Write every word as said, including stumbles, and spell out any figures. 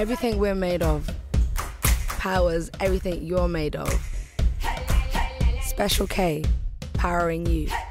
Everything we're made of powers everything you're made of. Special K, powering you.